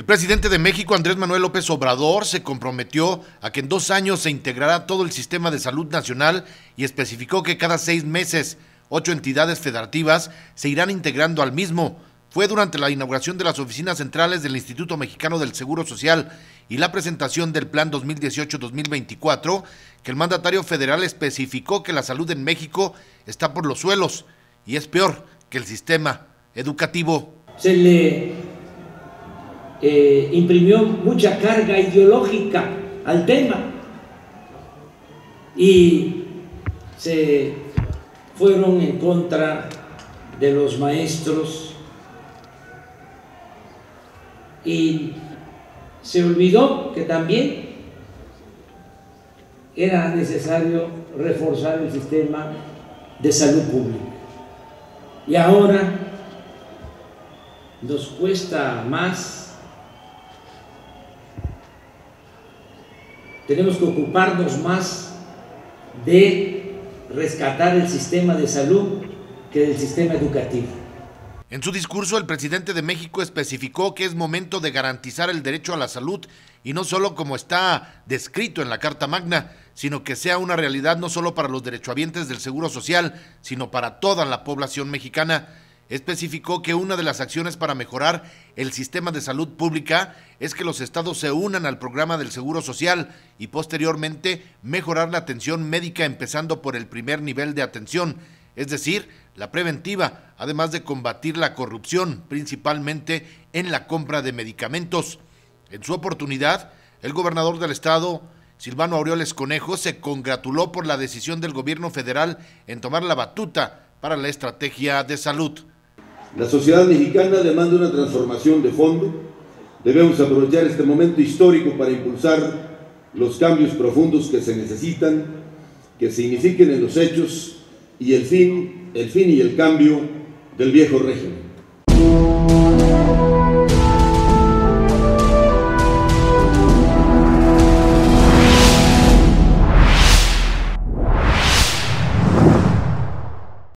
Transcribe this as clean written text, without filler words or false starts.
presidente de México, Andrés Manuel López Obrador, se comprometió a que en 2 años se integrará todo el sistema de salud nacional y especificó que cada 6 meses 8 entidades federativas se irán integrando al mismo. Fue durante la inauguración de las oficinas centrales del Instituto Mexicano del Seguro Social y la presentación del Plan 2018-2024 que el mandatario federal especificó que la salud en México está por los suelos y es peor que el sistema educativo. Se le imprimió mucha carga ideológica al tema y se fueron en contra de los maestros y se olvidó que también era necesario reforzar el sistema de salud pública. Y ahora nos cuesta más. Tenemos que ocuparnos más de rescatar el sistema de salud que del sistema educativo. En su discurso, el presidente de México especificó que es momento de garantizar el derecho a la salud y no solo como está descrito en la Carta Magna, sino que sea una realidad no solo para los derechohabientes del Seguro Social, sino para toda la población mexicana. Especificó que una de las acciones para mejorar el sistema de salud pública es que los estados se unan al programa del Seguro Social y posteriormente mejorar la atención médica empezando por el primer nivel de atención, es decir, la preventiva, además de combatir la corrupción, principalmente en la compra de medicamentos. En su oportunidad, el gobernador del estado, Silvano Aureoles Conejo, se congratuló por la decisión del gobierno federal en tomar la batuta para la estrategia de salud. La sociedad mexicana demanda una transformación de fondo. Debemos aprovechar este momento histórico para impulsar los cambios profundos que se necesitan, que signifiquen en los hechos y el fin y el cambio del viejo régimen.